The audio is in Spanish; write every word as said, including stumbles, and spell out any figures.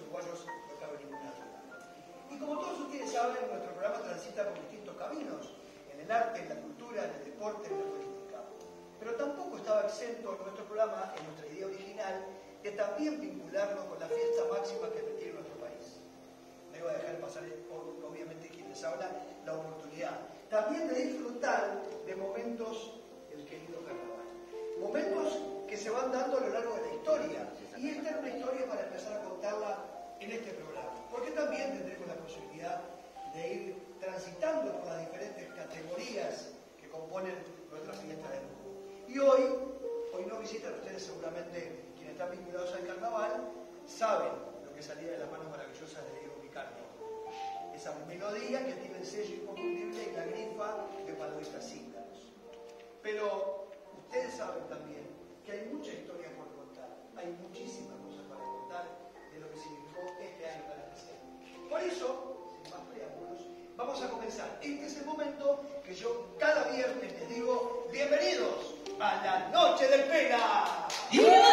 uruguayos no cabe ninguna duda. Y como todos ustedes saben, nuestro programa transita por distintos caminos, en el arte, en la cultura, en el deporte, en la política. Pero tampoco estaba exento nuestro programa, en nuestra idea original, de también vincularnos con la fiesta máxima que tiene nuestro país. No iba a dejar pasar, obviamente, quien les habla, la oportunidad. También de disfrutar de momentos del querido carnaval. Momentos que se van dando a lo largo de la historia. Y esta es una historia para empezar a contarla en este programa. Porque también tendremos la posibilidad de ir transitando por las diferentes categorías que componen nuestra fiesta de Lugo. Y hoy, hoy nos visitan ustedes seguramente, quienes están vinculados al carnaval, saben lo que salía de las manos maravillosas de Diego Picardo. Esa melodía que tiene el sello inconfundible y la grifa de parodistas íngaros. Pero ustedes saben también que hay mucha historia por contar, hay muchísimas cosas para contar de lo que significó este año tan especial. Por eso, sin más preámbulos, vamos a comenzar. Este es el momento que yo cada viernes les digo: bienvenidos a la Noche del Pela. ¡Yeah!